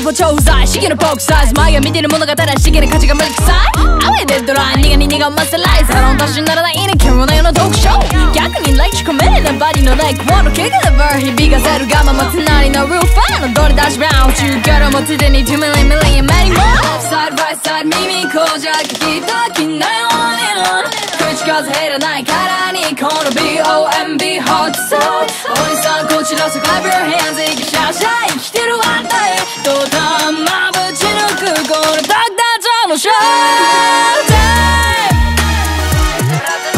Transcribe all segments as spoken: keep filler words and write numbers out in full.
歩超不在シゲのボックスサイズ前が見てる物語シゲの価値が無理臭いアウェイデッドライン苦に苦をマスターライズハロン足しにならないね今日の世のトークショー逆にライチ込めるなバディのレイクワンのキックでバー響かせるガマも隣のルーファーのドリダッシュバウン中からも常にtwo million million many moreサイドバイサイド耳こうじゃ聞きたきないよね口数減らないからにこの ビーオーエムビー ホットソーおじさんこちらさ clap your hands 生きシャシャ生きてるあんたへとたまぶち抜くこのダクダチョウのショータイム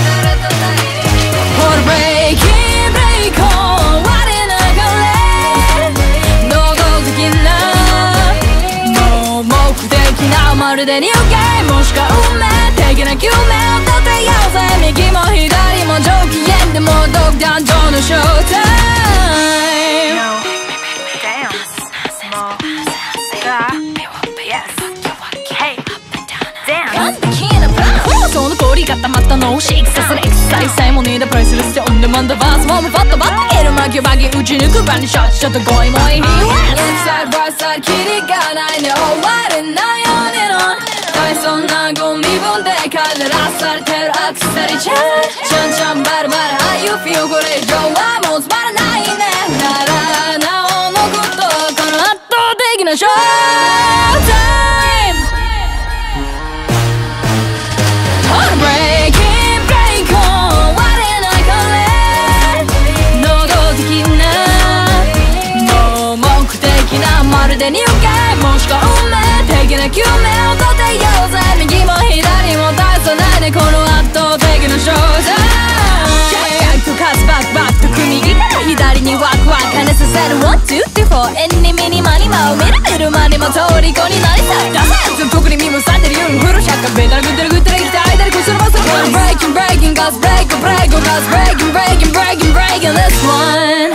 ほらブレイキンブレイコン我ながれ能動的なもう目的なまるでニューゲームもしか運命的な夢を立てようぜ右も左も上機嫌でもドクダンジョーのショータイムその氷固まったのをシークさせるエクササイズさえもねえだプライスレスでオンデマンドバースもうバッとバッとゲルマギュバギ打ち抜くバニショットちょっとゴイもいいレフサイドバイサイド切りがないね終われないようにの大そんなゴミ分で飾らされてるアクセサリーちゃんちゃんちゃんバルバル How you feel これ以上はもうつまらないねならなおのことこの圧倒的なショータイムブレイキンブレイコン我ながれ能動的なもう目的なまるでニューゲームもしくは運命的な夢を立てようぜ右も左も大差ないねこの圧倒的なショータイムとカスバックバックと組右から左にワクワク跳ねさせるワンツースリーフォーエニミニマニマを見る見る間にも虜になりたいダサいやつ特に身もされてる夜の風呂シャッカベタラグッテルグッテル生きて間にこするバスブレイキンブレイキンガスブレイクブレイクガスブレイキンブレイキンブレイキンブレイキン This one